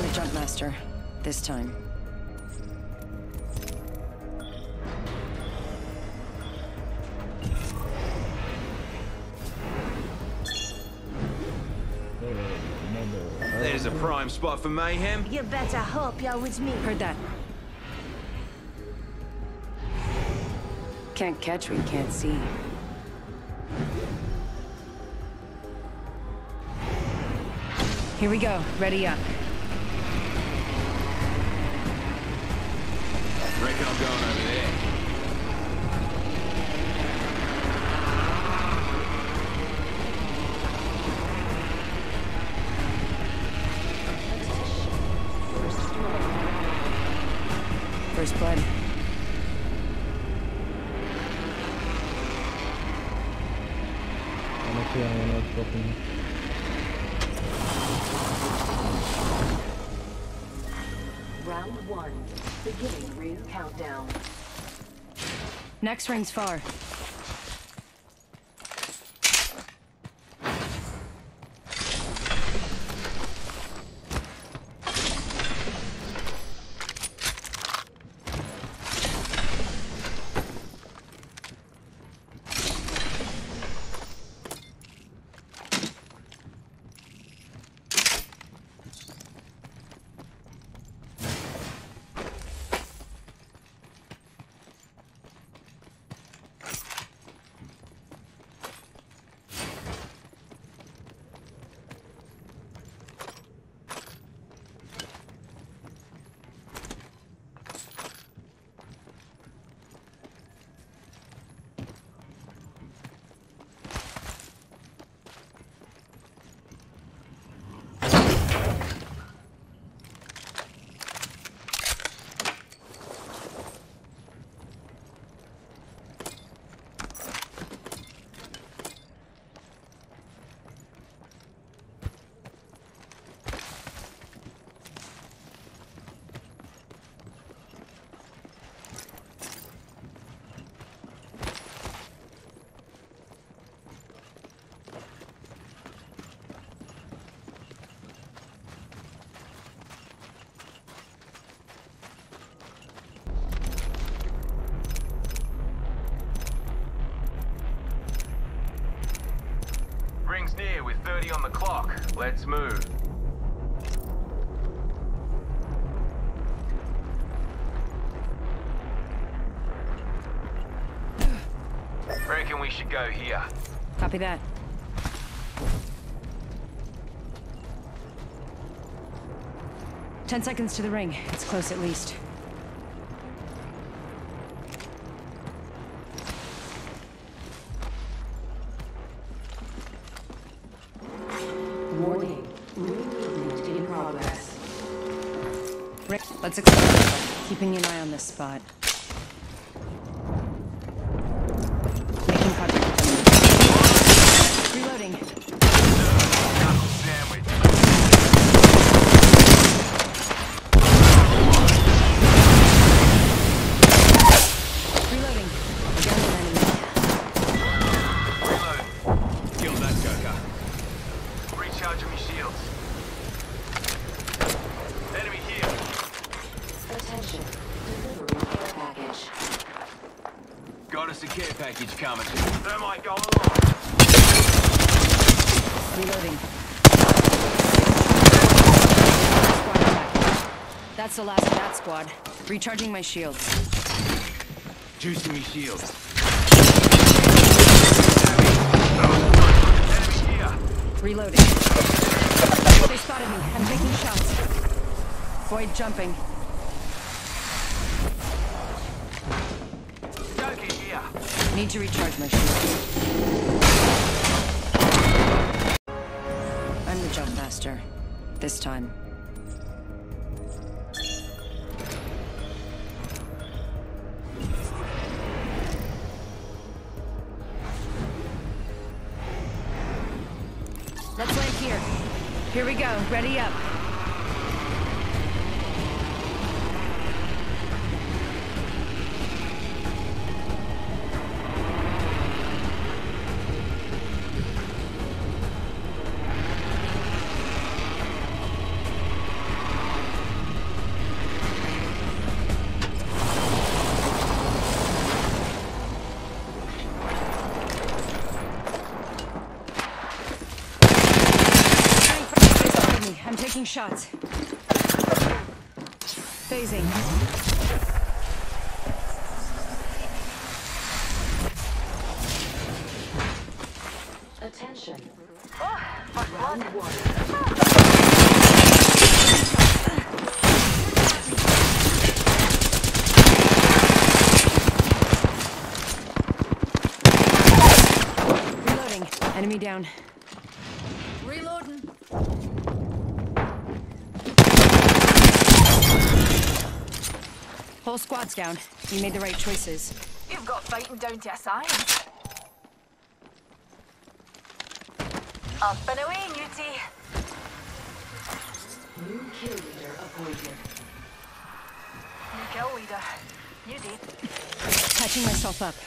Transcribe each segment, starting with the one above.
the jump master. This time. There's a prime spot for mayhem. You better hope you're with me. Heard that. Can't catch what you can't see. Here we go. Ready up. Reckon I'm going over there. First blood. Round 1. Beginning ring countdown. Next ring's far. Ring's near with 30 on the clock. Let's move. Reckon we should go here. Copy that. Ten seconds to the ring. It's close at least. Warning. Movement in progress. Rick, let's explore. Keeping an eye on this spot. Making contact with them. Reloading. Knuckle sandwich. Reloading. Again, an enemy. Reload. Kill that joker. Recharging me shields. Enemy here. Attention. Delivery care package. Got us a care package coming. Thermite going along. Reloading. Squad attack. That's the last of that squad. Recharging my shields. Juicing me shields. Enemy here. Reloading. They spotted me. I'm taking shots. Void jumping. Joker here. Need to recharge my shields. I'm the jump master. This time. Let's land here. Here we go. Ready up. taking shots. Phasing. Attention. First blood. Round 1. Reloading. Enemy down. Reloading. Whole squad's down. You made the right choices. You've got fighting down to a science. Up and away, Newty. New kill leader appointed. New kill leader. You did. Patching myself up.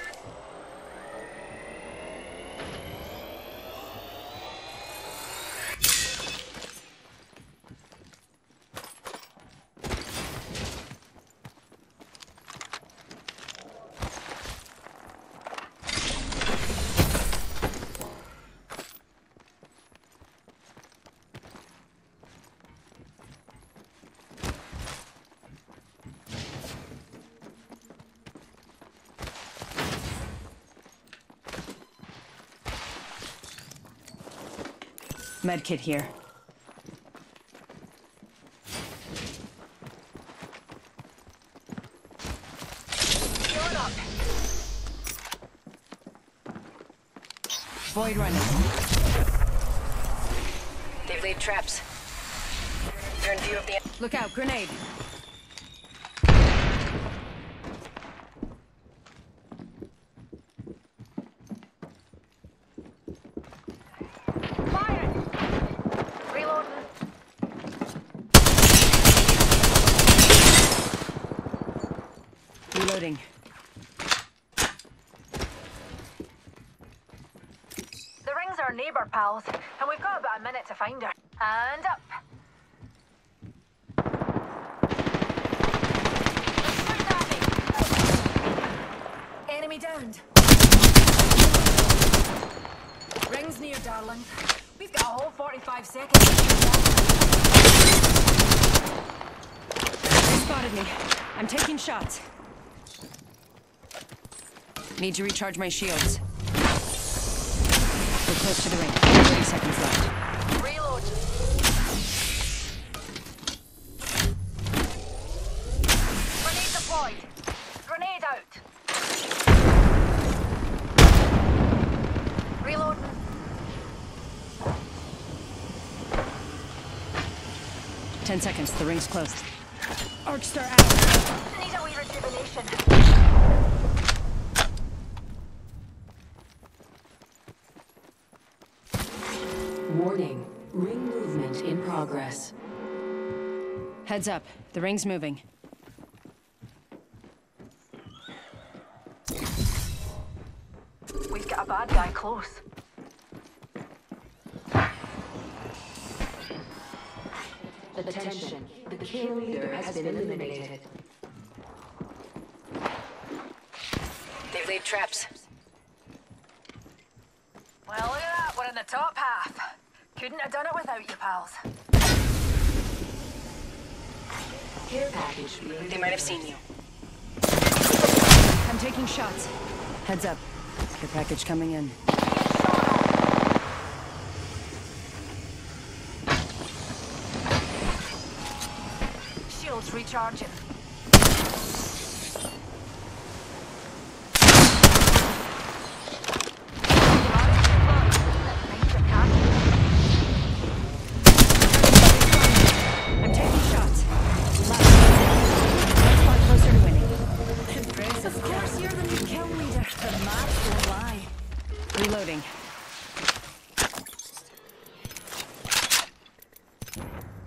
Medkit here. Going up. Void running. They've laid traps. They're in view of the... Look out, grenade. Firing. Reloading. Reloading. The ring's our neighbour, pals, and we've got about a minute to find her. And up. Shoot at me. Enemy downed. Ring's near, darling. We've got a whole 45 seconds. They spotted me. I'm taking shots. Need to recharge my shields. We're close to the ring. 30 seconds left. Reload. Grenade deployed. Grenade out. Reloading. 10 seconds. The ring's close. Arcstar out. Need a wee rejuvenation. Warning. Ring movement in progress. Heads up. The ring's moving. We've got a bad guy close. Attention. The kill leader has been eliminated. They've laid traps. Well, look at that. We're in the top half. Couldn't have done it without you, pals. Care package being They might have seen you. I'm taking shots. Heads up. Care package coming in. Shields recharging. I'm taking shots. Last one spot closer to winning. Of course, you're the new kill leader. The math won't lie. Reloading.